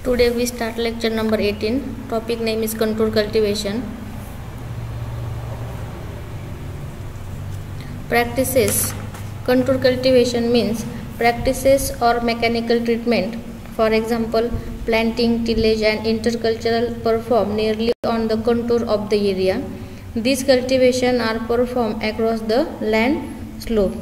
Today we start lecture number 18. Topic name is contour cultivation. Practices. Contour cultivation means practices or mechanical treatment. For example, planting, tillage and intercultural performed nearly on the contour of the area. These cultivation are performed across the land slope.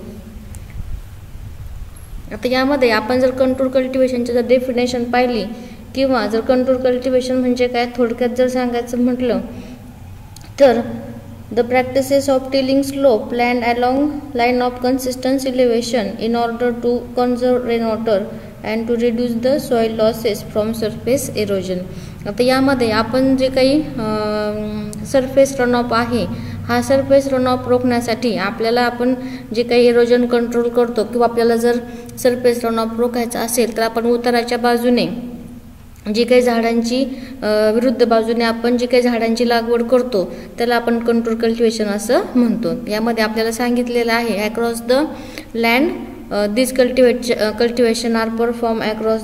आता यामध्ये आपण जर contour कल्टिवेशनची जर definition पाहिली किंवा जर contour cultivation म्हणजे काय थोडक्यात जर सांगायचं म्हटलं तर the practices of tilling slope land along line of consistence elevation in order to conserve rain water and to reduce the soil losses from surface erosion. आता यामध्ये आपण जे काही सरफेस रनऑफ आहे हा सरफेस रनऑफ रोखण्यासाठी आपल्याला आपण जे काही इरोजन कंट्रोल करतो किंवा आपल्याला जर सरफेस रनऑफ रोखायचा असेल तर आपण उताराच्या बाजूने जी काही झाडांची विरुद्ध बाजूने आपण जी काही झाडांची लागवड करतो त्याला आपण कंटूर कल्टिवेशन असं म्हणतो. यामध्ये आपल्याला सांगितलेलं आहे across the land this cultivation are perform across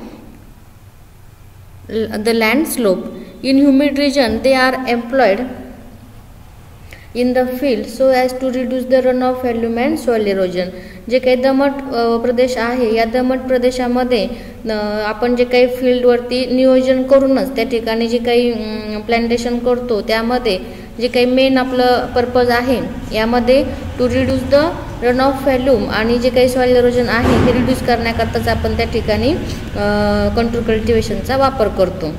the land slope. In humid region they are employed in the field so as to reduce the runoff volume and soil erosion. जे काही दमट प्रदेश आहे या दमट प्रदेशामध्ये आपण जे काही फील्डवरती नियोजन करूनच त्या ठिकाणी जे काही प्लांटेशन करतो त्यामध्ये जे काही मेन आपलं पर्पज आहे यामध्ये to reduce the run off volume आणि जे काही सॉइल इरोजन आहे हे रिड्यूस करण्याकरताच आपण त्या ठिकाणी कंटूर कल्टिवेशनचा वापर करतो.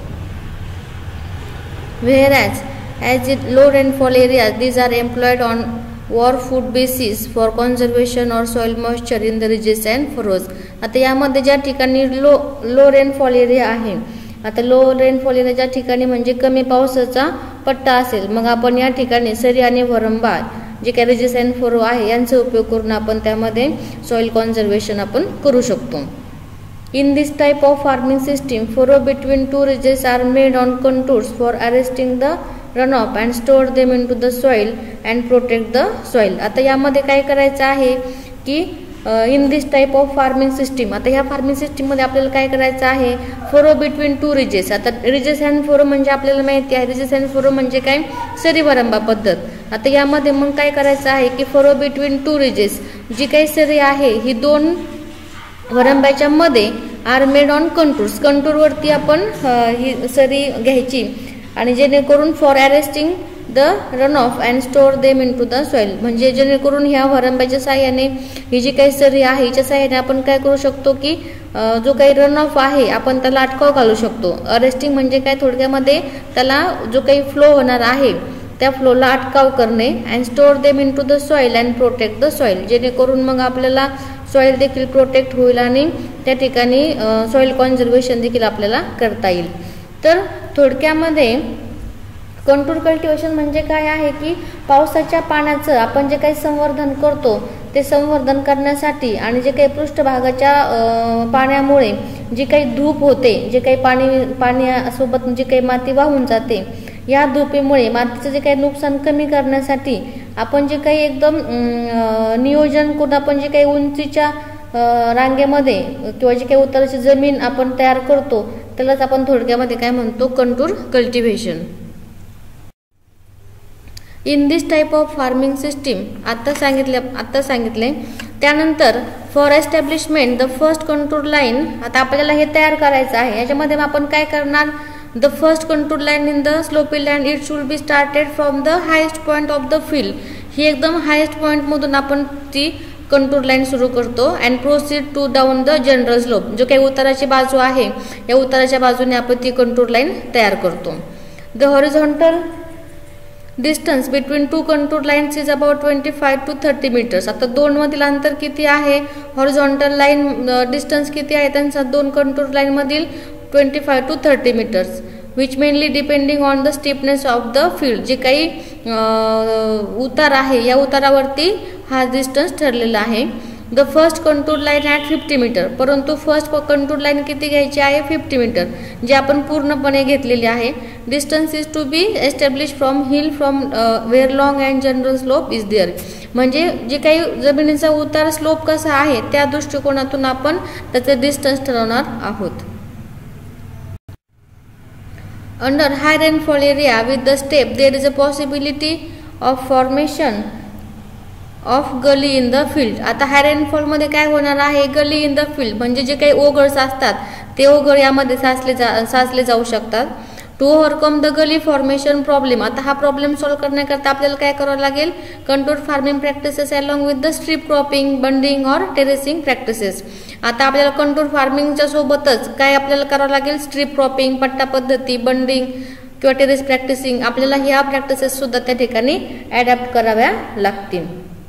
Whereas as in low rainfall areas these are employed on war food basis for conservation or soil moisture in the ridges and furrows. आता यामध्ये ज्या ठिकाणी लो रेनफॉल एरिया आहे आता लो रेनफॉल एरिया ज्या ठिकाणी म्हणजे कमी पावसाचा पट्टा असेल मग आपण या ठिकाणी सरी आणि वरंबा जे काही रिजेस अँड फरो आहे यांचा उपयोग करून आपण त्यामध्ये सॉइल कॉन्झर्वेशन आपण करू शकतो. In this type of farming system, furrow between two ridges are made on contours for arresting the runoff and store them into the soil and protect the soil. आता यामध्ये काय करायचं आहे की in this type of farming system आता ह्या farming system मध्ये आपल्याला काय करायचं आहे फरो बिटवीन टू रिजेस. आता रिजेस अँड फरो म्हणजे आपल्याला माहिती आहे रिजेस अँड फरो म्हणजे काय सरी वरंबा पद्धत. आता यामध्ये मग काय करायचं आहे की फरो बिटवीन टू रिजेस जी काही सरी आहे ही दोन वरंब्याच्या मध्ये आर मेड ऑन कंटूर्स कंटूरवरती आपण ही सरी घ्यायची आणि जेणेकरून for arresting the run off and store them in to the soil म्हणजे जेणेकरून ह्या वरंब्याच्या साह्याने ही जी काही सरी आहे हिच्या साह्याने आपण काय करू शकतो की जो काही रन ऑफ आहे आपण त्याला अटकाव घालू शकतो. अरेस्टिंग म्हणजे काय थोडक्यामध्ये त्याला जो काही फ्लो होणार आहे त्या फ्लोला अटकाव करणे and store them in to the soil and protect the soil जेणेकरून मग आपल्याला सॉइल देखील प्रोटेक्ट होईल आणि त्या ठिकाणी सॉइल कॉन्झर्वेशन देखील आपल्याला करता येईल. तर थोडक्यामध्ये कंटूर कल्टिवेशन म्हणजे काय आहे की पावसाच्या पाण्याचं आपण जे काही संवर्धन करतो ते संवर्धन करण्यासाठी आणि जे काही पृष्ठभागाच्या पाण्यामुळे जी काही धूप होते जे काही पाण्यासोबत जी काही माती वाहून जाते या धुपीमुळे मातीचं जे काही नुकसान कमी करण्यासाठी आपण जे काही एकदम नियोजन करून आपण जे काही उंचीच्या रांगेमध्ये किंवा जे काही उताराची जमीन आपण तयार करतो त्यालाच आपण थोडक्यामध्ये काय म्हणतो contour cultivation. In this type of farming system आता सांगितले त्यानंतर for establishment the first contour line आता आपल्याला हे तयार करायचं आहे. याच्यामध्ये आपण काय करणार the first contour line in the slopy land it should be started from the highest point of the field. ही एकदम हायेस्ट पॉईंट मधून आपण ती कंटूर लाईन सुरू करतो and proceed to down the general slope जो काही उताराची बाजू आहे या उताराच्या बाजूने आपण ती कंटूर लाईन तयार करतो. The horizontal distance between two contour lines is about 25 to 30 metres. आता दोन मधील अंतर किती आहे हॉरिझॉन्टल लाईन डिस्टन्स किती आहे त्यांचा दोन कंटूर लाईन मधील 25 to 30 metres which mainly depending on the stiffness of the field. जे काही उतार आहे या उतारावरती हा डिस्टन्स ठरलेला आहे. The first contour line at 50 metre परंतु फर्स्ट कंटूर लाईन किती घ्यायची आहे 50 मीटर जे आपण पूर्णपणे घेतलेली आहे. Distance is to be establish from hill from where long and general slope is there म्हणजे जे काही जमिनीचा उतार स्लोप कसा आहे त्या दृष्टिकोनातून आपण त्याचे डिस्टन्स ठरवणार आहोत. Under high rainfall area with the step there is a possibility of formation of gully in the field. आता हाय रेनफॉलमध्ये काय होणार आहे, गली इन द फील्ड म्हणजे जे काही ओघळs असतात ते ओघळ यामध्ये साचले जाऊ शकतात. To overcome the gully formation problem. आता हा प्रॉब्लेम सॉल्व्ह करण्याकरता आपल्याला काय करावं लागेल, control farming practices along with the strip cropping, bunding और टेरेसिंग प्रॅक्टिसेस. आता आपल्याला कंट्रोल फार्मिंगच्या सोबतच काय आपल्याला करावं लागेल, स्ट्रीप क्रॉपिंग, पट्टा पद्धती, बंडिंग किंवा टेरेस प्रॅक्टिसिंग, आपल्याला ह्या प्रॅक्टिसेस सुद्धा त्या ठिकाणी ॲडॅप्ट कराव्या लागतील.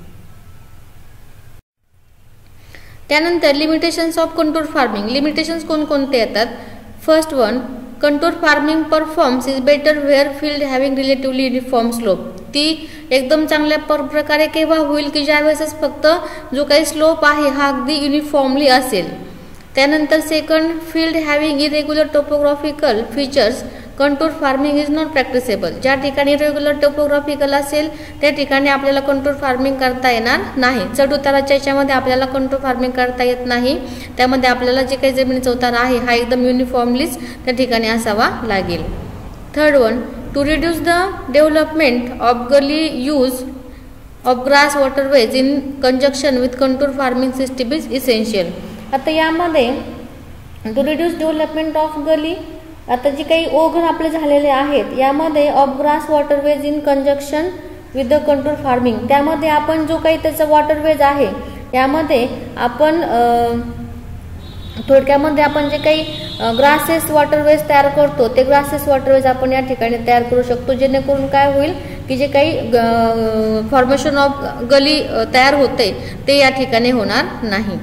त्यानंतर limitations of control farming. Limitations कोणकोणते येतात. First one, control farming performs is better where field having relatively uniform slope. ती एकदम चांगल्या प्रकारे केव्हा होईल की ज्यावेळेस फक्त जो काही स्लोप आहे हा अगदी युनिफॉर्मली असेल. त्यानंतर second, field having irregular topographical features control farming is not practicable. ज्या ठिकाणी रेग्युलर टोपोग्राफिकल असेल त्या ठिकाणी आपल्याला कंट्रोल फार्मिंग करता येणार नाही. चढउताराच्या याच्यामध्ये आपल्याला कंट्रोल फार्मिंग करता येत नाही. त्यामध्ये आपल्याला जे काही जमिनीचा उतार आहे हा एकदम युनिफॉर्मलीच त्या ठिकाणी असावा लागेल. Third one, to reduce the development of gully use of grass waterways in conjunction with control farming system is essential. आता यामध्ये to reduce development of gully, आता जे काही ओघळ आपले झालेले आहेत यामध्ये of grass waterways in conjunction with the control farming, त्यामध्ये आपण जो काही त्याचा वॉटरवेज आहे यामध्ये आपण थोडक्यामध्ये आपण जे काही ग्रासेस वॉटरवेज तयार करतो ते ग्रासेस वॉटरवेज आपण या ठिकाणी तयार करू शकतो, जेणेकरून काय होईल की जे काही फॉर्मेशन ऑफ गली तयार होते ते या ठिकाणी होणार नाही.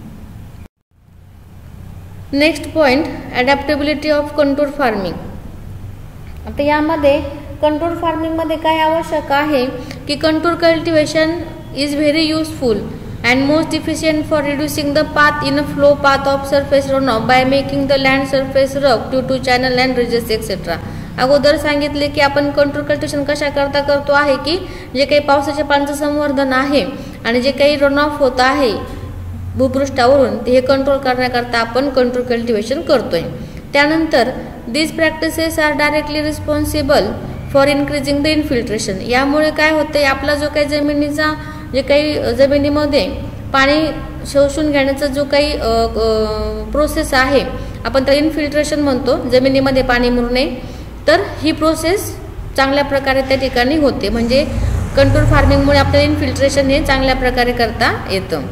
Next point, adaptability of control farming. आता यामध्ये कंट्रोल फार्मिंगमध्ये काय आवश्यक आहे की control cultivation is very useful and most efficient for reducing the path in a flow path of surface run off by making the land surface rough due to channel and ridges etcetera. अगोदर सांगितले की आपण control cultivation कशा करता करतो आहे की जे काही पावसाच्या पाण्याचं संवर्धन आहे आणि जे काही रन ऑफ होत आहे भूपृष्ठावरून हे कंट्रोल करण्याकरता आपण कंट्रोल कल्टिवेशन करतोय. त्यानंतर this practices are directly responsible for increasing the infiltration. यामुळे काय होते, आपला जो काही जमिनीचा जे काही जमिनीमध्ये पाणी शोषून घेण्याचा जो काही प्रोसेस आहे आपण त्याला इन्फिल्ट्रेशन म्हणतो, जमिनीमध्ये पाणी मुरणे, तर ही प्रोसेस चांगल्या प्रकारे त्या ठिकाणी होते. म्हणजे कंट्रोल फार्मिंगमुळे आपल्याला इन्फिल्ट्रेशन हे चांगल्या प्रकारे करता येतं.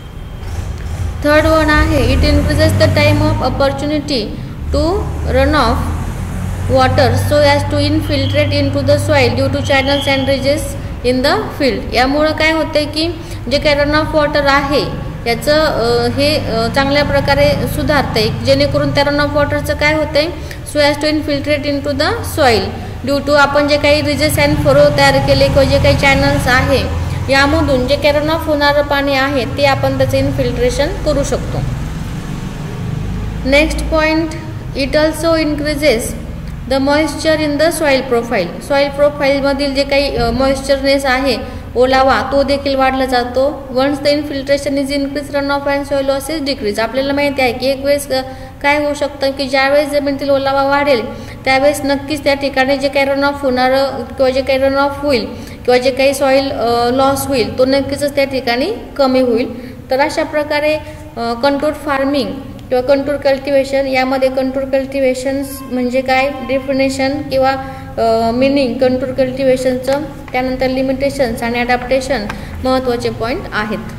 थर्ड वन आहे, it increases the time of opportunity to run off water so as to infiltrate in to the soil due to channels and ridges in the field. यामुळं काय होते की जे काही रन ऑफ वॉटर आहे याचं हे चांगल्या प्रकारे सुधारते, जेणेकरून त्या रन ऑफ वॉटरचं काय होते, so as to infiltrate in to the soil due to आपण जे काही रिजेस अँड फरो तयार केले किंवा जे काही चॅनल्स आहे यामधून जे काही रन ऑफ होणारं पाणी आहे ते आपण त्याचं इन्फिल्ट्रेशन करू शकतो. Next point, it also increases the moisture in the soil profile. Soil प्रोफाईलमधील जे काही मॉइश्चरनेस आहे, ओलावा, तो देखील वाढला जातो. Once the infiltration is increase run off and soil loss is decrease. आपल्याला माहिती आहे की एक वेळेस काय होऊ शकतं की ज्यावेळेस जमिनीतील ओलावा वाढेल त्यावेळेस नक्कीच त्या ठिकाणी जे काही रन ऑफ होणारं किंवा जे काही रन ऑफ होईल किंवा जे काही सॉइल लॉस होईल तो नक्कीच त्या ठिकाणी कमी होईल. तर अशा प्रकारे कंट्रोल फार्मिंग किंवा कंट्रोल कल्टिवेशन, यामध्ये कंट्रोल कल्टिवेशन्स म्हणजे काय, डेफिनेशन किंवा मिनिंग कंट्रोल कल्टिवेशनचं, त्यानंतर लिमिटेशन्स आणि ॲडॅप्टेशन महत्त्वाचे पॉईंट आहेत.